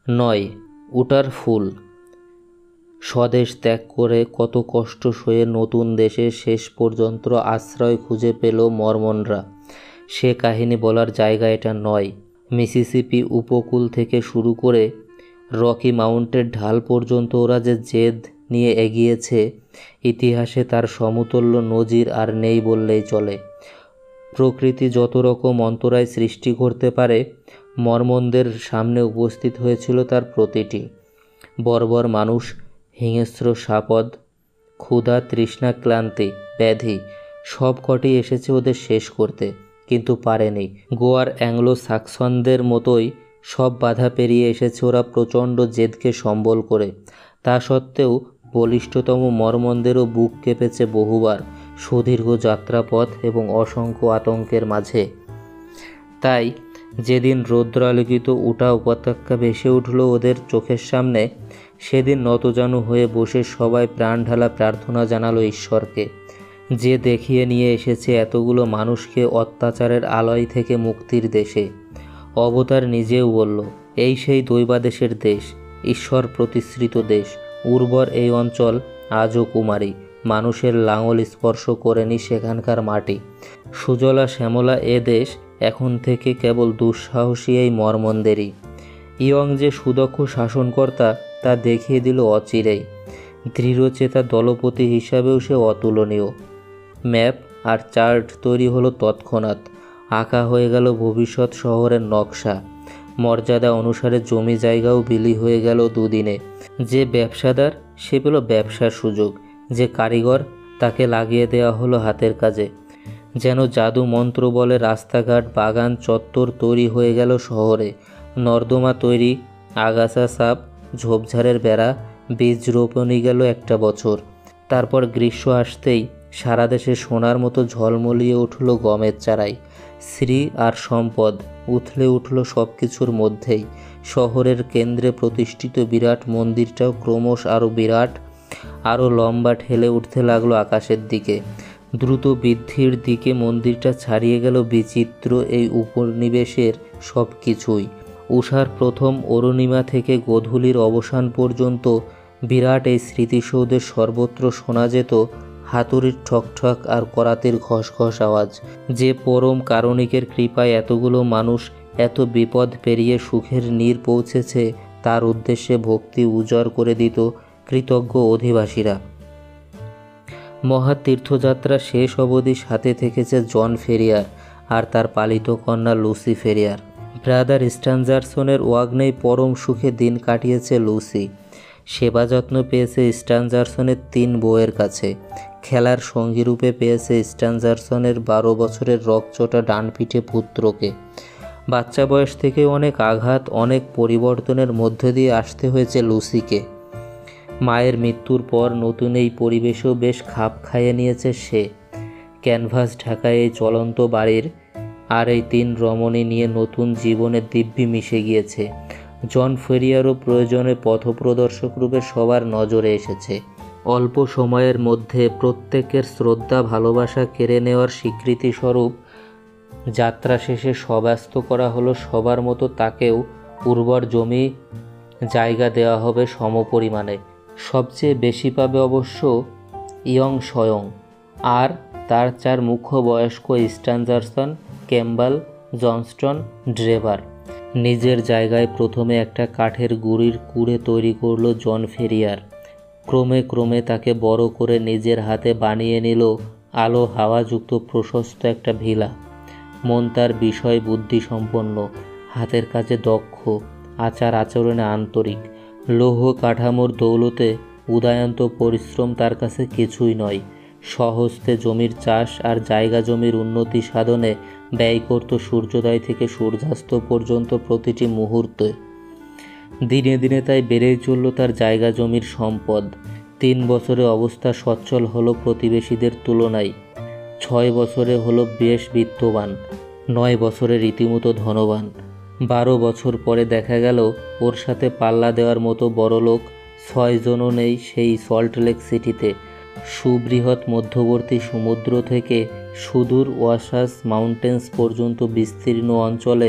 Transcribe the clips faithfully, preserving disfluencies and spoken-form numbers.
নয়, উটার ফুল। স্বদেশ ত্যাগ করে কত কষ্ট সয়ে নতুন দেশে শেষ পর্যন্ত আশ্রয় খুঁজে পেল মরমনরা, সে কাহিনী বলার জায়গা এটা নয়। মিসিসিপি উপকূল থেকে শুরু করে রকি মাউন্টের ঢাল পর্যন্ত ওরা যে জেদ নিয়ে এগিয়েছে, ইতিহাসে তার সমতুল্য নজির আর নেই বললেই চলে। প্রকৃতি যত রকম অন্তরায় সৃষ্টি করতে পারে, মরমনদের সামনে উপস্থিত হয়েছিল তার প্রতিটি। বর্বর মানুষ, হিংস্র সাপদ, ক্ষুধা, তৃষ্ণা, ক্লান্তি, ব্যাধি সব কটি এসেছে ওদের শেষ করতে, কিন্তু পারেনি। গোয়ার অ্যাংলো সাক্সনদের মতোই সব বাধা পেরিয়ে এসেছে ওরা প্রচণ্ড জেদকে সম্বল করে। তা সত্ত্বেও বলিষ্ঠতম মরমনদেরও বুক কেঁপেছে বহুবার সুদীর্ঘ যাত্রাপথ এবং অসংখ্য আতঙ্কের মাঝে। তাই যেদিন রৌদ্রালোকিত উটা উপত্যকা ভেসে উঠল ওদের চোখের সামনে, সেদিন নতজানু হয়ে বসে সবাই প্রাণ ঢালা প্রার্থনা জানালো ঈশ্বরকে, যে দেখিয়ে নিয়ে এসেছে এতগুলো মানুষকে অত্যাচারের আলয় থেকে মুক্তির দেশে। অবতার নিজেও বলল, এই সেই দৈবাদেশের দেশ, ঈশ্বর প্রতিশ্রিত দেশ। উর্বর এই অঞ্চল আজও কুমারী, মানুষের লাঙল স্পর্শ করেনি সেখানকার মাটি। সুজলা শ্যামলা এ দেশ এখন থেকে কেবল দুঃসাহসী এই মরমনদেরই। ইয়ং যে সুদক্ষ শাসনকর্তা তা দেখিয়ে দিল অচিরেই। দৃঢ়চেতা দলপতি হিসাবেও সে অতুলনীয়। ম্যাপ আর চার্ট তৈরি হলো তৎক্ষণাৎ। আঁকা হয়ে গেল ভবিষ্যৎ শহরের নকশা। মর্যাদা অনুসারে জমি জায়গাও বিলি হয়ে গেল দুদিনে। যে ব্যবসাদার, সে পেল ব্যবসার সুযোগ। যে কারিগর, তাকে লাগিয়ে দেওয়া হলো হাতের কাজে। যেন জাদু মন্ত্র বলে রাস্তাঘাট, বাগান, চত্বর তৈরি হয়ে গেল শহরে। নর্দমা তৈরি, আগাছা সাপ, ঝোপঝাড়ের বেড়া, বীজ রোপণই গেল একটা বছর। তারপর গ্রীষ্ম আসতেই সারা দেশে সোনার মতো ঝলমলিয়ে উঠল গমের চারাই। শ্রী আর সম্পদ উথলে উঠল সব কিছুর মধ্যেই। শহরের কেন্দ্রে প্রতিষ্ঠিত বিরাট মন্দিরটাও ক্রমশ আরও বিরাট, আরও লম্বা ঠেলে উঠতে লাগলো আকাশের দিকে। দ্রুত বৃদ্ধির দিকে মন্দিরটা ছাড়িয়ে গেল বিচিত্র এই উপনিবেশের সব কিছুই। উষার প্রথম অরুণিমা থেকে গোধূলির অবসান পর্যন্ত বিরাট এই স্মৃতিসৌধের সর্বত্র শোনা যেত হাতুড়ির ঠকঠক আর করাতের ঘসঘস আওয়াজ। যে পরম কারণিকের কৃপায় এতগুলো মানুষ এত বিপদ পেরিয়ে সুখের নীড় পৌঁছেছে, তার উদ্দেশ্যে ভক্তি উজাড় করে দিত কৃতজ্ঞ অধিবাসীরা। মহা তীর্থযাত্রা শেষ অবধি সাথে থেকেছে জন ফেরিয়ার আর তার পালিত কন্যা লুসি ফেরিয়ার। ব্রাদার স্ট্যানজারসনের ওয়াগনেই পরম সুখে দিন কাটিয়েছে লুসি। সেবা যত্ন পেয়েছে স্ট্যানজারসনের তিন বউয়ের কাছে। খেলার সঙ্গীরূপে পেয়েছে স্ট্যানজারসনের বারো বছরের রকচটা ডানপিঠে পুত্রকে। বাচ্চা বয়স থেকে অনেক আঘাত, অনেক পরিবর্তনের মধ্যে দিয়ে আসতে হয়েছে লুসিকে। মায়ের মৃত্যুর পর নতুন এই পরিবেশেও বেশ খাপ খাইয়ে নিয়েছে সে। ক্যানভাস ঢাকা এই চলন্ত বাড়ির আর এই তিন রমণী নিয়ে নতুন জীবনের দিব্যি মিশে গিয়েছে। জন ফেরিয়ারও প্রয়োজনে পথপ্রদর্শক রূপে সবার নজরে এসেছে। অল্প সময়ের মধ্যে প্রত্যেকের শ্রদ্ধা ভালোবাসা কেড়ে নেওয়ার স্বীকৃতিস্বরূপ যাত্রা শেষে সব্যস্ত করা হলো সবার মতো তাকেও। উর্বর জমি জায়গা দেওয়া হবে সমপরিমাণে। সবচেয়ে বেশি পাবে অবশ্য ইয়ং স্বয়ং, আর তার চার মুখ্য বয়স্ক স্ট্যানজারসন, ক্যাম্বেল, জনস্টন, ড্রেভার। নিজের জায়গায় প্রথমে একটা কাঠের গুঁড়ির কুঁড়ে তৈরি করল জন ফেরিয়ার। ক্রমে ক্রমে তাকে বড় করে নিজের হাতে বানিয়ে নিল আলো হাওয়াযুক্ত প্রশস্ত একটা ভিলা। মন তার বিষয় বুদ্ধি সম্পন্ন, হাতের কাজে দক্ষ, আচার আচরণে আন্তরিক। লৌহ কাঠামোর দৌলতে উদয়ান্ত পরিশ্রম তার কাছে কিছুই নয়। স্বহস্তে জমির চাষ আর জায়গা জমির উন্নতি সাধনে ব্যয় করত সূর্যোদয় থেকে সূর্যাস্ত পর্যন্ত প্রতিটি মুহূর্তে। দিনে দিনে তাই বেড়েই চলল তার জায়গা জমির সম্পদ। তিন বছরে অবস্থা সচ্ছল হলো প্রতিবেশীদের তুলনায়। ছয় বছরে হলো বেশ বিত্তবান, নয় বছরে রীতিমতো ধনবান। বারো বছর পরে দেখা গেল ওর সাথে পাল্লা দেওয়ার মতো বড়লোক ছয়জনও নেই সেই সল্টলেক সিটিতে। সুবৃহৎ মধ্যবর্তী সমুদ্র থেকে সুদূর ওয়াসাস মাউন্টেন্স পর্যন্ত বিস্তীর্ণ অঞ্চলে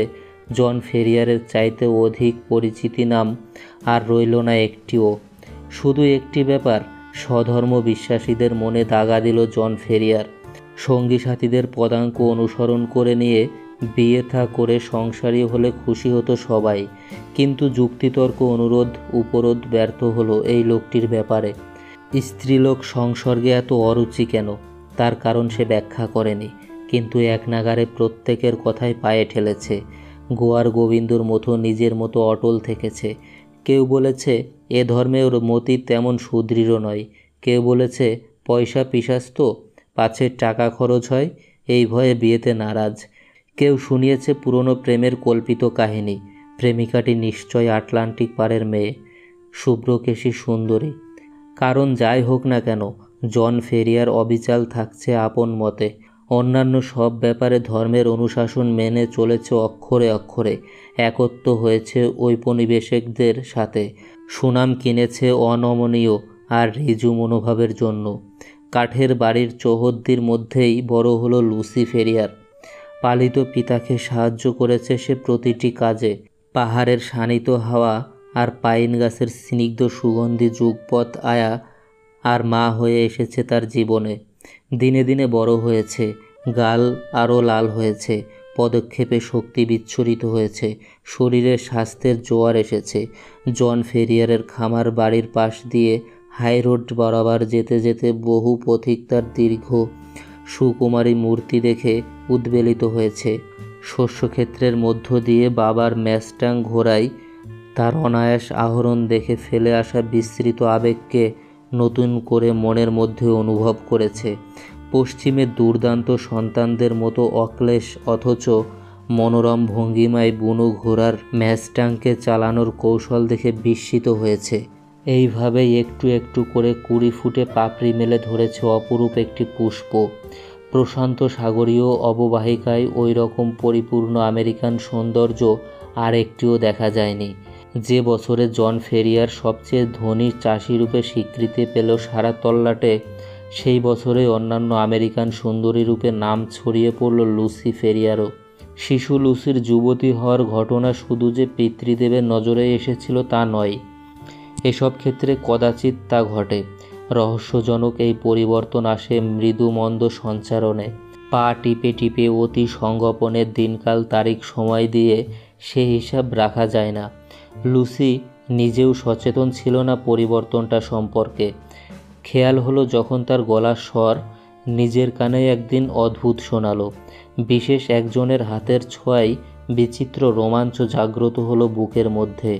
জন ফেরিয়ারের চাইতে অধিক পরিচিতি নাম আর রইল না একটিও। শুধু একটি ব্যাপার স্বধর্ম বিশ্বাসীদের মনে দাগা দিল জন ফেরিয়ার। সঙ্গী সাথীদের পদাঙ্ক অনুসরণ করে নিয়ে বিয়ে থা করে সংসারী হলে খুশি হতো সবাই, কিন্তু যুক্তিতর্ক অনুরোধ উপরোধ ব্যর্থ হলো এই লোকটির ব্যাপারে। স্ত্রীলোক সংসর্গে এত অরুচি কেন, তার কারণ সে ব্যাখ্যা করেনি, কিন্তু এক নাগারে প্রত্যেকের কথাই পায়ে ঠেলেছে। গোয়ার গোবিন্দর মতো নিজের মতো অটল থেকেছে। কেউ বলেছে এ ধর্মের মতি তেমন সুদৃঢ় নয়, কেউ বলেছে পয়সা পিশাচ তো, পাছে টাকা খরচ হয়, এই ভয়ে বিয়েতে নারাজ। কেউ শুনিয়েছে পুরনো প্রেমের কল্পিত কাহিনী, প্রেমিকাটি নিশ্চয় আটলান্টিক পারের মেয়ে, শুভ্রকেশী সুন্দরী। কারণ যাই হোক না কেন, জন ফেরিয়ার অবিচাল থাকছে আপন মতে। অন্যান্য সব ব্যাপারে ধর্মের অনুশাসন মেনে চলেছে অক্ষরে অক্ষরে, একত্ব হয়েছে ঔপনিবেশিকদের সাথে, সুনাম কিনেছে অনমনীয় আর ঋজু মনোভাবের জন্য। কাঠের বাড়ির চৌহদ্দির মধ্যেই বড় হলো লুসি ফেরিয়ার। পালিত পিতাকে সাহায্য করেছে সে প্রতিটি কাজে। পাহাড়ের শানিত হাওয়া আর পাইন গাছের স্নিগ্ধ সুগন্ধি যুগপৎ আয়া আর মা হয়ে এসেছে তার জীবনে। দিনে দিনে বড় হয়েছে, গাল আরও লাল হয়েছে, পদক্ষেপে শক্তি বিচ্ছুরিত হয়েছে, শরীরে স্বাস্থ্যের জোয়ার এসেছে। জন ফেরিয়ারের খামার বাড়ির পাশ দিয়ে হাই রোড বরাবর যেতে যেতে বহু পথিক তার দীর্ঘ সুকুমারী মূর্তি দেখে উদ্বেলিত হয়েছে। শস্যক্ষেত্রের মধ্য দিয়ে বাবার ম্যাস্টাং ঘোড়ায় তার অনায়াস আহরণ দেখে ফেলে আসা বিস্তৃত আবেগকে নতুন করে মনের মধ্যে অনুভব করেছে। পশ্চিমের দুর্দান্ত সন্তানদের মতো অক্লেশ অথচ মনোরম ভঙ্গিমায় বুনো ঘোড়ার ম্যাস্টাংকে চালানোর কৌশল দেখে বিস্মিত হয়েছে। এইভাবেই একটু একটু করে কুড়ি ফুটে পাপড়ি মেলে ধরেছে অপরূপ একটি পুষ্প। প্রশান্ত সাগরীয় অববাহিকায় ওই রকম পরিপূর্ণ আমেরিকান সৌন্দর্য আর একটিও দেখা যায়নি। যে বছরে জন ফেরিয়ার সবচেয়ে ধনী চাষি রূপে স্বীকৃতি পেল সারা তল্লাটে, সেই বছরে অন্যান্য আমেরিকান সুন্দরী রূপে নাম ছড়িয়ে পড়ল লুসি ফেরিয়ারও। শিশু লুসির যুবতী হওয়ার ঘটনা শুধু যে পিতৃদেবের নজরে এসেছিল তা নয়, এসব ক্ষেত্রে কদাচিৎ তা ঘটে। রহস্যজনক এই পরিবর্তন আসে মৃদু মন্দ সঞ্চারণে। পা টিপে টিপে অতি সংগোপনের দিনকাল তারিখ সময় দিয়ে সে হিসাব রাখা যায় না। লুসি নিজেও সচেতন ছিল না পরিবর্তনটা সম্পর্কে। খেয়াল হলো যখন তার গলার স্বর নিজের কানে একদিন অদ্ভুত শোনালো। বিশেষ একজনের হাতের ছোঁয়ায় বিচিত্র রোমাঞ্চ জাগ্রত হলো বুকের মধ্যে।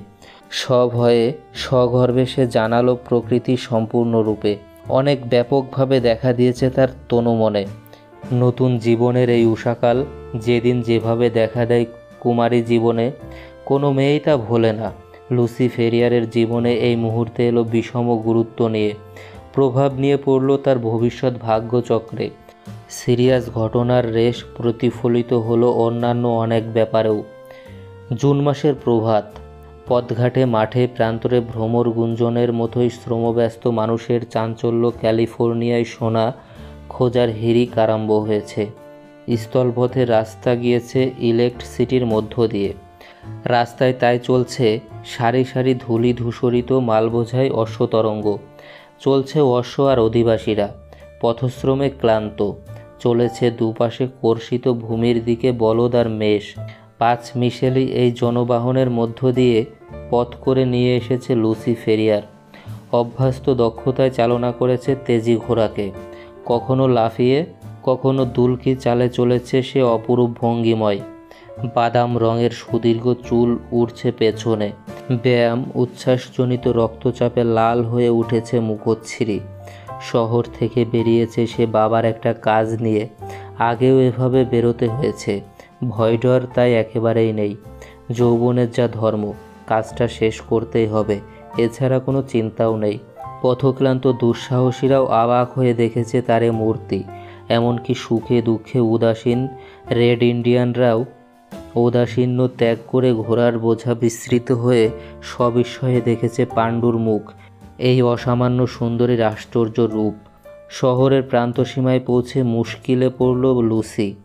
সভয়ে সগর্বে সে জানালো প্রকৃতি সম্পূর্ণরূপে অনেক ব্যাপকভাবে দেখা দিয়েছে তার তনুমনে। নতুন জীবনের এই উষাকাল যেদিন যেভাবে দেখা দেয় কুমারী জীবনে, কোনো মেয়েই তা ভোলে না। লুসি ফেরিয়ারের জীবনে এই মুহূর্তে এলো বিষম গুরুত্ব নিয়ে, প্রভাব নিয়ে পড়ল তার ভবিষ্যৎ ভাগ্যচক্রে। সিরিয়াস ঘটনার রেশ প্রতিফলিত হলো অন্যান্য অনেক ব্যাপারেও। জুন মাসের প্রভাত, পথঘাটে মাঠে প্রান্তরে ভ্রমর গুঞ্জনের মতোই শ্রমব্যস্ত মানুষের চাঞ্চল্য ক্যালিফোর্নিয়ায় সোনা খোঁজার হিড়িক আরম্ভ হয়েছে। স্থলপথে রাস্তা গিয়েছে ইলেক্ট সিটির মধ্য দিয়ে। রাস্তায় তাই চলছে সারি সারি ধূলি ধূসরিত মালবোঝাই অশ্বতরঙ্গ। চলছে অশ্ব আর অধিবাসীরা পথশ্রমে ক্লান্ত। চলেছে দুপাশে কর্ষিত ভূমির দিকে বলদ আর মেষ। পাঁচ মিশেলি এই জনবাহনের মধ্য দিয়ে পথ করে নিয়ে এসেছে লুসি ফেরিয়ার। অভ্যস্ত দক্ষতায় চালনা করেছে তেজি ঘোড়াকে। কখনো লাফিয়ে কখনো দুলকি চালে চলেছে সে অপরূপ ভঙ্গিময়। বাদাম রঙের সুদীর্ঘ চুল উড়ছে পেছনে। ব্যায়াম উচ্ছ্বাসজনিত রক্তচাপে লাল হয়ে উঠেছে মুখচ্ছিরি। শহর থেকে বেরিয়েছে সে বাবার একটা কাজ নিয়ে। আগেও এভাবে বেরোতে হয়েছে। ভয় ডর তাই একেবারেই নেই। যৌবনের যা ধর্ম, কাজটা শেষ করতেই হবে, এছাড়া কোনো চিন্তাও নেই। পথক্লান্ত দুঃসাহসীরাও অবাক হয়ে দেখেছে তারে মূর্তি। এমনকি সুখে দুঃখে উদাসীন রেড ইন্ডিয়ানরাও উদাসীন্য ত্যাগ করে ঘোড়ার বোঝা বিস্তৃত হয়ে সবিস্ময়ে দেখেছে পাণ্ডুর মুখ, এই অসামান্য সুন্দরীর আশ্চর্য রূপ। শহরের প্রান্তসীমায় পৌঁছে মুশকিলে পড়ল লুসি।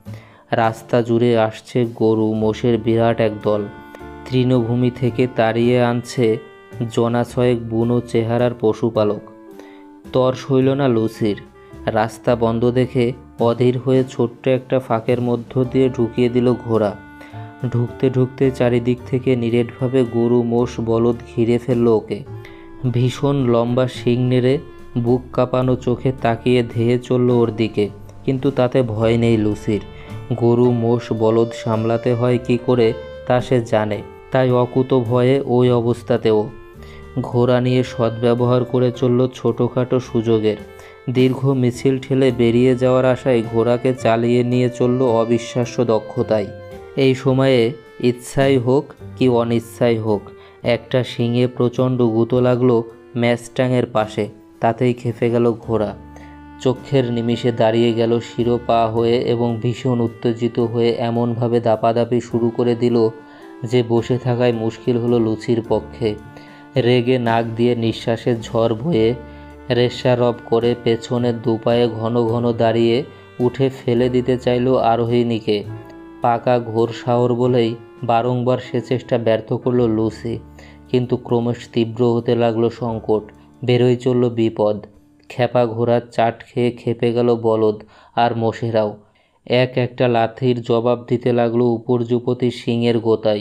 রাস্তা জুড়ে আসছে গরু মোষের বিরাট এক দল। তৃণভূমি থেকে তাড়িয়ে আনছে জনা ছয়েক বুনো চেহারার পশুপালক। তর সইল না লুসির। রাস্তা বন্ধ দেখে অধীর হয়ে ছোট্ট একটা ফাঁকের মধ্য দিয়ে ঢুকিয়ে দিল ঘোড়া। ঢুকতে ঢুকতে চারিদিক থেকে নিরেটভাবে গরু মোষ বলদ ঘিরে ফেলল ওকে। ভীষণ লম্বা শিং নেড়ে বুক কাঁপানো চোখে তাকিয়ে ধেয়ে চলল ওর দিকে। কিন্তু তাতে ভয় নেই লুসির। গরু মোষ বলদ সামলাতে হয় কি করে তা সে জানে, তাই অকুত ভয়ে ওই অবস্থাতেও ঘোড়া নিয়ে সদ্ব্যবহার করে চলল ছোটোখাটো সুযোগের। দীর্ঘ মিছিল ঠেলে বেরিয়ে যাওয়ার আশায় ঘোড়াকে চালিয়ে নিয়ে চলল অবিশ্বাস্য দক্ষতায়। এই সময়ে ইচ্ছাই হোক কি অনিচ্ছাই হোক, একটা শিঙে প্রচণ্ড গুঁতো লাগলো ম্যাস্টাংয়ের পাশে। তাতেই খেপে গেল ঘোড়া। চক্ষের নিমিষে দাঁড়িয়ে গেল শিরোপা হয়ে এবং ভীষণ উত্তেজিত হয়ে এমনভাবে দাপাদাপি শুরু করে দিল যে বসে থাকায় মুশকিল হলো লুচির পক্ষে। রেগে নাক দিয়ে নিঃশ্বাসের ঝড় বয়ে রেশারব করে পেছনের দুপায়ে ঘন ঘন দাঁড়িয়ে উঠে ফেলে দিতে চাইল আরোহিণীকে। পাকা ঘোর সাহর বলেই বারংবার সে চেষ্টা ব্যর্থ করল লুসি। কিন্তু ক্রমশ তীব্র হতে লাগলো সংকট, বেরোই চলল বিপদ। খেপা ঘোড়ার চাট খেয়ে খেপে গেল বলদ আর মোষেরাও। এক একটা লাথির জবাব দিতে লাগলো উপর্যুপতি সিংয়ের গোতায়।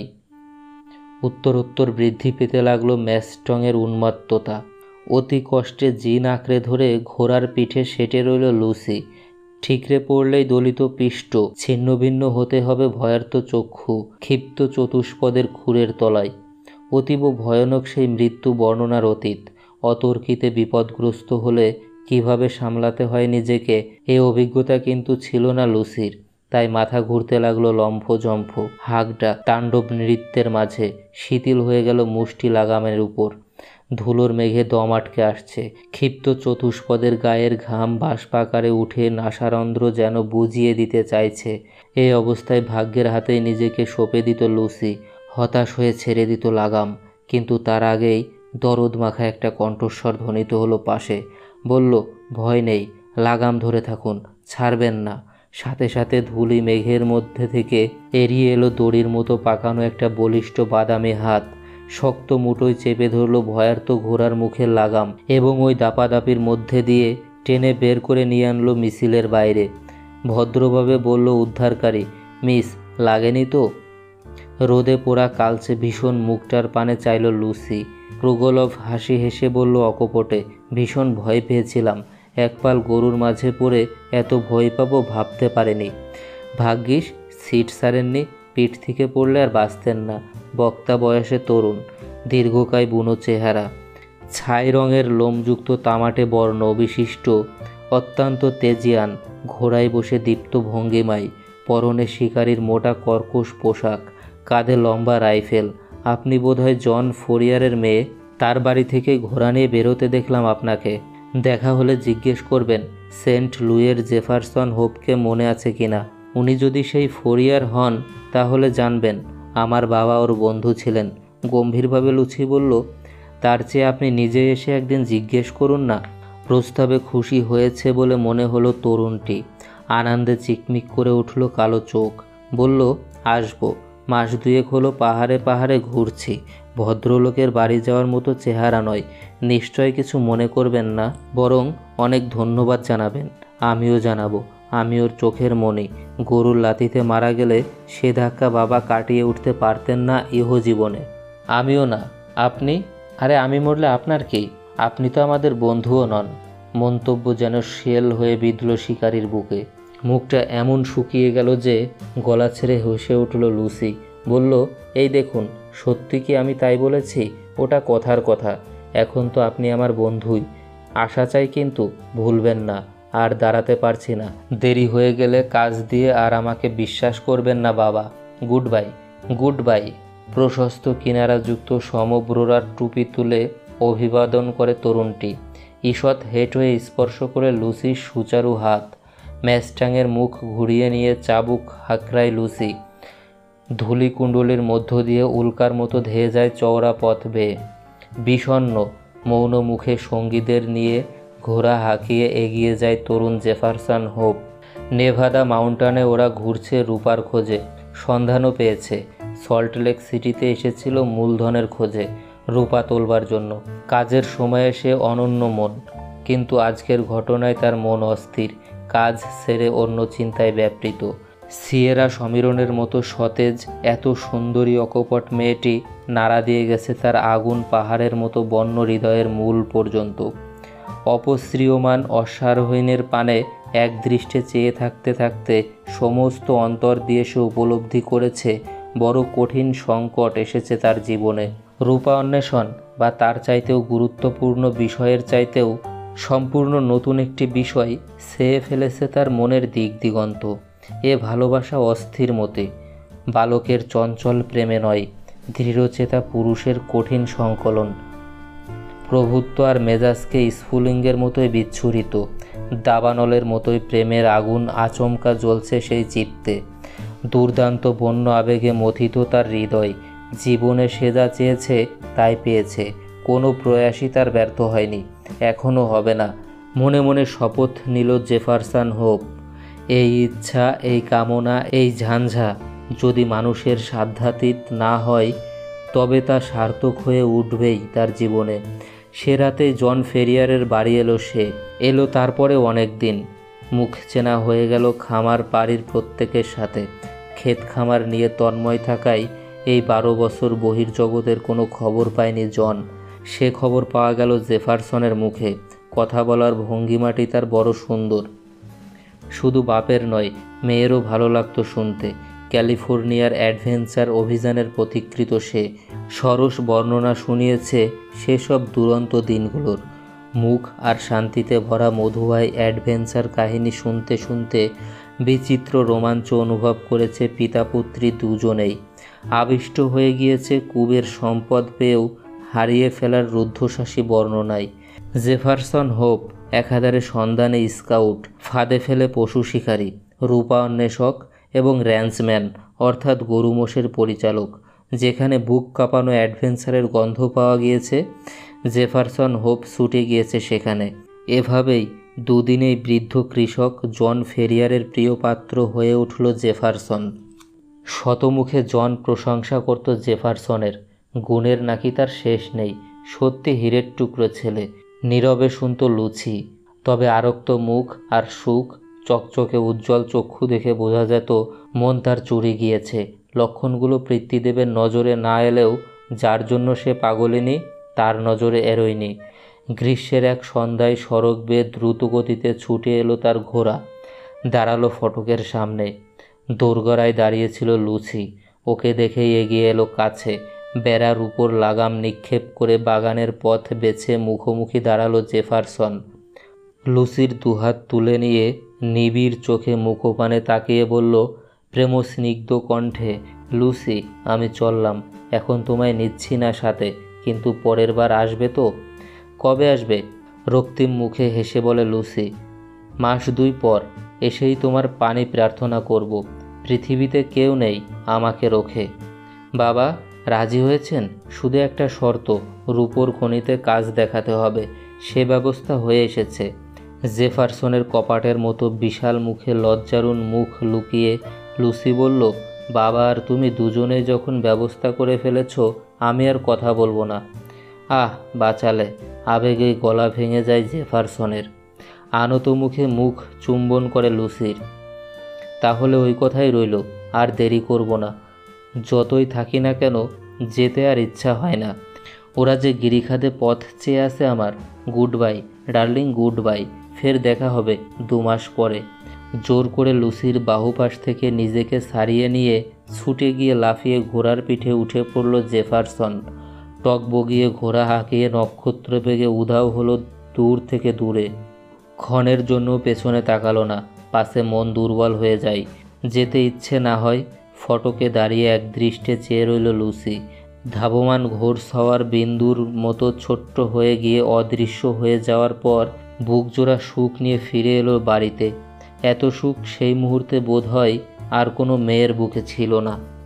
উত্তরোত্তর বৃদ্ধি পেতে লাগলো ম্যাস্টংয়ের উন্মত্ততা। অতি কষ্টে জিন আঁকড়ে ধরে ঘোড়ার পিঠে সেটে রইল লুসি। ঠিকরে পড়লেই দলিত পৃষ্ঠ, ছিন্ন ভিন্ন হতে হবে ভয়ার্ত চক্ষু ক্ষিপ্ত চতুষ্পদের খুরের তলায়। অতীব ভয়ানক সেই মৃত্যু বর্ণনার অতীত। অতর্কিতে বিপদগ্রস্ত হলে কিভাবে সামলাতে হয় নিজেকে, এ অভিজ্ঞতা কিন্তু ছিল না লুসির। তাই মাথা ঘুরতে লাগলো লম্ফজম্ফ। হাঁকডাক তাণ্ডব নৃত্যের মাঝে শিথিল হয়ে গেল মুষ্টি লাগামের উপর। ধুলোর মেঘে দম আটকে আসছে। ক্ষিপ্ত চতুষ্পদের গায়ের ঘাম বাষ্পাকারে উঠে নাসারন্ধ্র যেন বুঝিয়ে দিতে চাইছে। এই অবস্থায় ভাগ্যের হাতেই নিজেকে সঁপে দিত লুসি। হতাশ হয়ে ছেড়ে দিত লাগাম। কিন্তু তার আগেই দরদ মাখা একটা কণ্ঠস্বর ধ্বনিত হলো পাশে। বলল, ভয় নেই, লাগাম ধরে থাকুন, ছাড়বেন না। সাথে সাথে ধূলি মেঘের মধ্যে থেকে এড়িয়ে এলো দড়ির মতো পাকানো একটা বলিষ্ঠ বাদামি হাত। শক্ত মুঠোয় চেপে ধরল ভয়ার্ত ঘোড়ার মুখের লাগাম এবং ওই দাপাদাপির মধ্যে দিয়ে টেনে বের করে নিয়ে আনলো মিছিলের বাইরে। ভদ্রভাবে বলল উদ্ধারকারী, মিস, লাগেনি তো? রোদে পোড়া কালচে ভীষণ মুখটার পানে চাইল লুসি। প্রগলভ হাসি হেসে বলল অকপটে, ভীষণ ভয় পেয়েছিলাম। একপাল গরুর মাঝে পড়ে এত ভয় পাবো ভাবতে পারেনি। ভাগ্যিস সিট সারেননি, পিঠ থেকে পড়লে আর বাঁচতেন না। বক্তা বয়সে তরুণ, দীর্ঘকায় বুনো চেহারা, ছাই রঙের লোমযুক্ত তামাটে বর্ণ বিশিষ্ট, অত্যন্ত তেজিয়ান, ঘোড়ায় বসে দীপ্ত ভঙ্গিমায়, পরনে শিকারির মোটা কর্কশ পোশাক, কাঁধে লম্বা রাইফেল। আপনি বোধহয় জন ফোরিয়ারের মেয়ে। তার বাড়ি থেকে ঘোড়া নিয়ে বেরোতে দেখলাম আপনাকে। দেখা হলে জিজ্ঞেস করবেন সেন্ট লুইয়ের জেফারসন হোপকে মনে আছে কিনা। উনি যদি সেই ফোরিয়ার হন তাহলে জানবেন আমার বাবা ওর বন্ধু ছিলেন। গম্ভীরভাবে লুচি বলল, তার চেয়ে আপনি নিজে এসে একদিন জিজ্ঞেস করুন না। প্রস্তাবে খুশি হয়েছে বলে মনে হলো তরুণটি। আনন্দে চিকমিক করে উঠল কালো চোখ। বলল, আসবো। মাস দুয়েক হলো পাহাড়ে পাহাড়ে ঘুরছি। ভদ্রলোকের বাড়ি যাওয়ার মতো চেহারা নয়। নিশ্চয় কিছু মনে করবেন না, বরং অনেক ধন্যবাদ জানাবেন। আমিও জানাবো। আমি ওর চোখের মণি। গরুর লাথিতে মারা গেলে সে ধাক্কা বাবা কাটিয়ে উঠতে পারতেন না ইহ জীবনে। আমিও না। আপনি? আরে আমি মরলে আপনার কি? আপনি তো আমাদের বন্ধুও নন। মন্তব্য যেন শেল হয়ে বিঁধল শিকারির বুকে। মুখটা এমন শুকিয়ে গেল যে গলা ছেড়ে হেসে উঠল লুসি। বলল, এই দেখুন, সত্যি কি আমি তাই বলেছি? ওটা কথার কথা। এখন তো আপনি আমার বন্ধুই। আশা চাই, কিন্তু ভুলবেন না। আর দাঁড়াতে পারছি না। দেরি হয়ে গেলে কাজ দিয়ে আর আমাকে বিশ্বাস করবেন না বাবা। Goodbye. Goodbye. প্রশস্ত কিনারাযুক্ত সমব্রোরার টুপি তুলে অভিবাদন করে তরুণটি। ঈষৎ হেঁট হয়ে স্পর্শ করে লুসির সুচারু হাত। ম্যাস্টাংয়ের মুখ ঘুরিয়ে নিয়ে চাবুক হাঁকড়ায় লুসি। ধূলিকুণ্ডলীর মধ্য দিয়ে উল্কার মতো ধেয়ে যায় চওড়া পথ বেয়ে। বিষণ্ণ মৌন মুখে সঙ্গীদের নিয়ে ঘোড়া হাঁকিয়ে এগিয়ে যায় তরুণ জেফারসন হোপ। নেভাদা মাউন্টেনে ওরা ঘুরছে রূপার খোঁজে, সন্ধানও পেয়েছে। সল্টলেক সিটিতে এসেছিল মূলধনের খোঁজে, রূপা তোলবার জন্য। কাজের সময়ে সে অনন্য মন, কিন্তু আজকের ঘটনায় তার মন অস্থির, কাজ ছেড়ে অন্য চিন্তায় ব্যাপৃত। সিয়েরা সমীরণের মতো সতেজ, এত সুন্দরী অকপট মেয়েটি নাড়া দিয়ে গেছে তার আগুন পাহাড়ের মতো বন্য হৃদয়ের মূল পর্যন্ত। অপশ্রিয়মান অশ্বারোহীনের পানে এক দৃষ্টে চেয়ে থাকতে থাকতে সমস্ত অন্তর দিয়ে সে উপলব্ধি করেছে বড় কঠিন সংকট এসেছে তার জীবনে। রূপা অন্বেষণ বা তার চাইতেও গুরুত্বপূর্ণ বিষয়ের চাইতেও সম্পূর্ণ নতুন একটি বিষয় ছেয়ে ফেলেছে তার মনের দিক দিগন্ত। এ ভালোবাসা অস্থির মতে, বালকের চঞ্চল প্রেমে নয়, দৃঢ়চেতা পুরুষের কঠিন সংকলন। প্রভুত্ব আর মেজাজকে স্ফুলিঙ্গের মতোই বিচ্ছুরিত, দাবানলের মতোই প্রেমের আগুন আচমকা জ্বলছে সেই চিত্তে। দুর্দান্ত বন্য আবেগে মথিত তার হৃদয়। জীবনে সে যা চেয়েছে তাই পেয়েছে, কোনো প্রয়াসই তার ব্যর্থ হয়নি, এখনও হবে না। মনে মনে শপথ নিল জেফারসন হোপ, এই ইচ্ছা, এই কামনা, এই ঝাঞ্ঝা যদি মানুষের সাধ্যাতীত না হয় তবে তা সার্থক হয়ে উঠবেই তার জীবনে। সে রাতেই জন ফেরিয়ারের বাড়ি এলো সে। এলো তারপরে অনেক দিন। মুখ চেনা হয়ে গেল খামার বাড়ির প্রত্যেকের সাথে। ক্ষেত খামার নিয়ে তন্ময় থাকায় এই বারো বছর বহির্জগতের কোনো খবর পায়নি জন। সে খবর পাওয়া গেল জেফারসনের মুখে। কথা বলার ভঙ্গিমাটি তার বড় সুন্দর। শুধু বাপের নয়, মেয়েরও ভালো লাগতো শুনতে। ক্যালিফোর্নিয়ার অ্যাডভেঞ্চার অভিযানের পথিকৃত সে। সরস বর্ণনা শুনিয়েছে সেসব দুরন্ত দিনগুলোর। মুখ আর শান্তিতে ভরা মধুবাই অ্যাডভেঞ্চার কাহিনী শুনতে শুনতে বিচিত্র রোমাঞ্চ অনুভব করেছে পিতাপুত্রী দুজনেই। আবিষ্ট হয়ে গিয়েছে কুবের সম্পদ পেয়েও হারিয়ে ফেলার রুদ্ধশ্বাসী বর্ণনায়। জেফারসন হোপ একাধারে সন্ধানে স্কাউট, ফাঁদে ফেলে পশু শিকারী, রূপা অন্বেষক এবং র্যাঞ্চম্যান অর্থাৎ গরুমোষের পরিচালক। যেখানে বুক কাঁপানো অ্যাডভেঞ্চারের গন্ধ পাওয়া গিয়েছে, জেফারসন হোপ ছুটে গিয়েছে সেখানে। এভাবেই দুদিনেই বৃদ্ধ কৃষক জন ফেরিয়ারের প্রিয় পাত্র হয়ে উঠল জেফারসন। শতমুখে জন প্রশংসা করত জেফারসনের, গুণের নাকি তার শেষ নেই। সত্যি হীরের টুকরো ছেলে। নীরবে শুনত লুচি, তবে আরক্ত মুখ আর সুখ চকচকে উজ্জ্বল চক্ষু দেখে বোঝা যেত মন তার চুরি গিয়েছে। লক্ষণগুলো পিতৃদেবের নজরে না এলেও যার জন্য সে পাগলিনী তার নজরে এরোয়নি। গ্রীষ্মের এক সন্ধ্যায় সড়ক বেয়ে দ্রুতগতিতে ছুটে এলো তার ঘোড়া, দাঁড়ালো ফটকের সামনে। দোরগড়ায় দাঁড়িয়েছিল লুচি। ওকে দেখেই এগিয়ে এলো কাছে। বেড়ার উপর লাগাম নিক্ষেপ করে বাগানের পথ বেছে মুখোমুখি দাঁড়ালো জেফারসন। লুচির দুহাত তুলে নিয়ে নিবিড় চোখে মুখোপানে তাকিয়ে বলল প্রেমস্নিগ্ধ কণ্ঠে, লুসি, আমি চললাম, এখন তোমায় নিচ্ছি না সাথে, কিন্তু পরের বার আসবে তো? কবে আসবে? রক্তিম মুখে হেসে বলে লুসি, মাস দুই পর এসেই তোমার পানি প্রার্থনা করব। পৃথিবীতে কেউ নেই আমাকে রোখে। বাবা রাজি হয়েছেন, শুধু একটা শর্ত, রূপোর খনিতে কাজ দেখাতে হবে। সে ব্যবস্থা হয়ে এসেছে। জেফারসনের কপাটের মতো বিশাল মুখে লজ্জারুণ মুখ লুকিয়ে লুসি বলল, বাবা আর তুমি দুজনেই যখন ব্যবস্থা করে ফেলেছ, আমি আর কথা বলবো না। আহ বাঁচালে! আবেগেই গলা ভেঙে যায় জেফারসনের। আনত মুখে মুখ চুম্বন করে লুসির। তাহলে ওই কথাই রইল, আর দেরি করব না। যতই থাকি না কেন যেতে আর ইচ্ছা হয় না। ওরা যে গিরিখাদে পথ চেয়ে আছে আমার। Goodbye darling, goodbye. ফের দেখা হবে দু মাস পরে। জোর করে লুসির বাহুপাশ থেকে নিজেকে ছাড়িয়ে নিয়ে ছুটে গিয়ে লাফিয়ে ঘোড়ার পিঠে উঠে পড়ল জেফারসন। টক বগিয়ে ঘোড়া হাঁকিয়ে নক্ষত্র বেগে উধাও হলো দূর থেকে দূরে। ক্ষণের জন্য পেছনে তাকালো না, পাশে মন দুর্বল হয়ে যায়। যেতে ইচ্ছে না হয়। ফটকে দাঁড়িয়ে এক দৃষ্টে চেয়ে রইল লুসি। ধাবমান ঘোড় সওয়ার বিন্দুর মতো ছোট্ট হয়ে গিয়ে অদৃশ্য হয়ে যাওয়ার পর বুকজোড়া সুখ নিয়ে ফিরে এলো বাড়িতে। এত সুখ সেই মুহূর্তে বোধ হয় আর কোনো মেয়ের বুকে ছিল না।